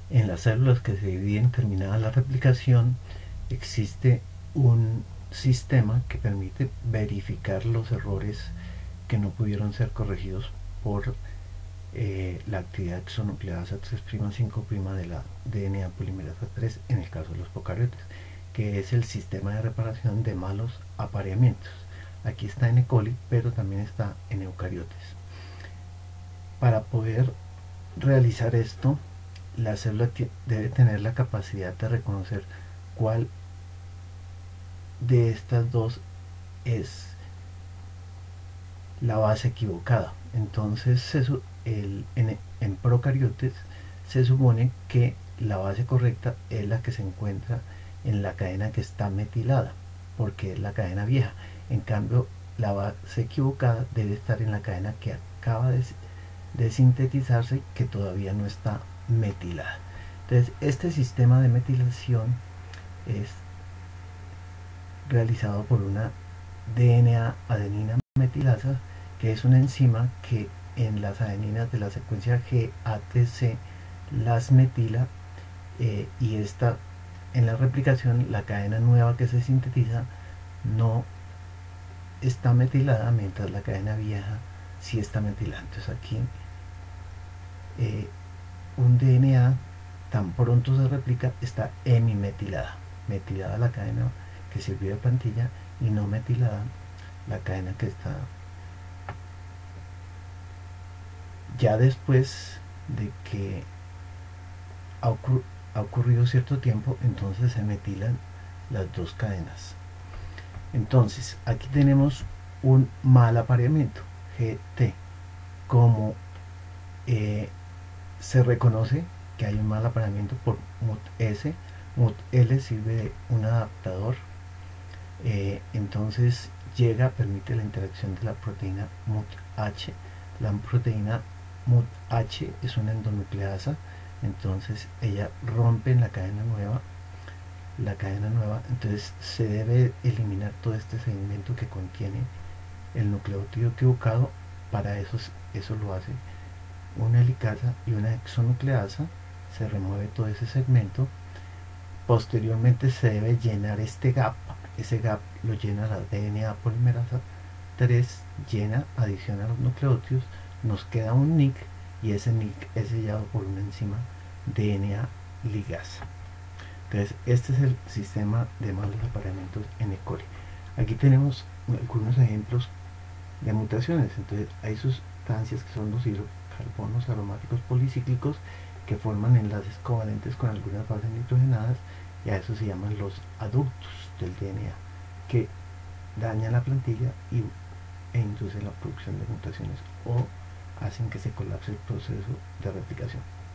En las células que se dividen terminada la replicación, existe un sistema que permite verificar los errores que no pudieron ser corregidos por la actividad exonucleasa 3'5' de la DNA polimerasa 3 en el caso de los procariotes, que es el sistema de reparación de malos apareamientos. Aquí está en E. coli, pero también está en eucariotes. Para poder realizar esto, la célula debe tener la capacidad de reconocer cuál de estas dos es la base equivocada. Entonces, en procariotes se supone que la base correcta es la que se encuentra en la cadena que está metilada, porque es la cadena vieja. En cambio, la base equivocada debe estar en la cadena que acaba de sintetizarse, que todavía no está metilada. Entonces, este sistema de metilación es realizado por una DNA adenina metilasa, que es una enzima que en las adeninas de la secuencia GATC las metila, y esta en la replicación, la cadena nueva que se sintetiza no está metilada, mientras la cadena vieja sí está metilada. Entonces aquí un DNA tan pronto se replica está hemimetilada, metilada la cadena que sirvió de plantilla y no metilada la cadena que está. Ya después de que ha ocurrido cierto tiempo, entonces se metilan las dos cadenas. Entonces aquí tenemos un mal apareamiento, GT. Como se reconoce que hay un mal apareamiento por MUT-S, MUT-L sirve de un adaptador, entonces permite la interacción de la proteína MUT-H. La proteína MUT-H es una endonucleasa, entonces ella rompe en la cadena nueva, entonces se debe eliminar todo este segmento que contiene el nucleótido equivocado. Para eso lo hace una helicasa y una exonucleasa, se remueve todo ese segmento. Posteriormente se debe llenar ese gap lo llena la DNA polimerasa 3, adiciona los nucleótidos, nos queda un NIC, y ese NIC es sellado por una enzima DNA ligasa. Entonces este es el sistema de malos apareamientos en E. coli. Aquí tenemos algunos ejemplos de mutaciones. Entonces hay sustancias que son los hidrocarbonos aromáticos policíclicos que forman enlaces covalentes con algunas bases nitrogenadas, y a eso se llaman los aductos del DNA, que dañan la plantilla e inducen la producción de mutaciones o hacen que se colapse el proceso de replicación.